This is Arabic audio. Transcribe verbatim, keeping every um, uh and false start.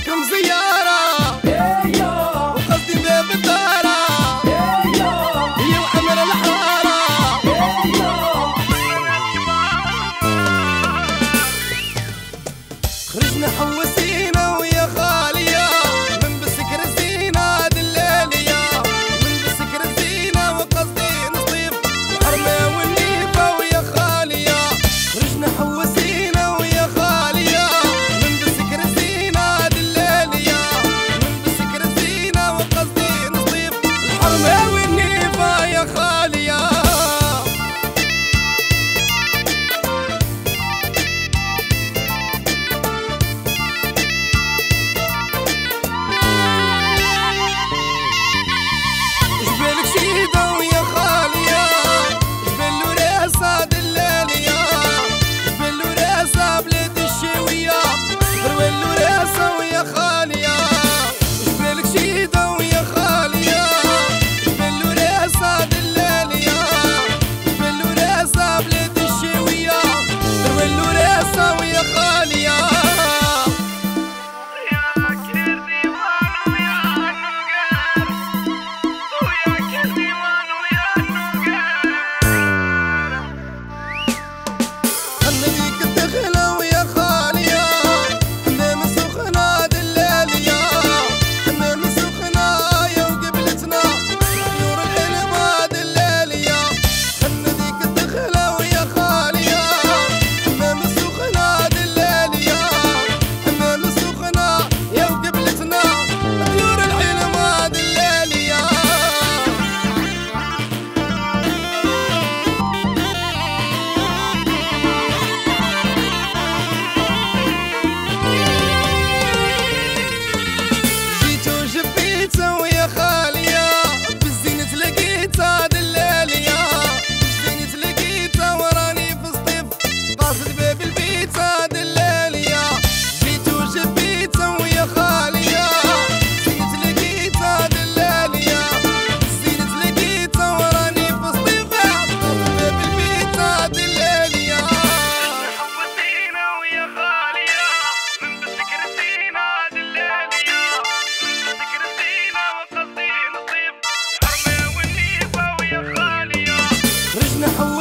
لكم زيارة وقصدي باب الدارة هي وعمر الحارة. خرجنا حوسينا ويا خالية من بسكر الزينة دلالية، من بسكر الزينة وقصدي نصيف الحرمة والنيفة ويا خالية. خرجنا حوسينا ويا خالية من بسكر الزينة دلالية، من بسكر الزينة وقصدي نصيف الحرمة والنيفة يا خالية. خرجنا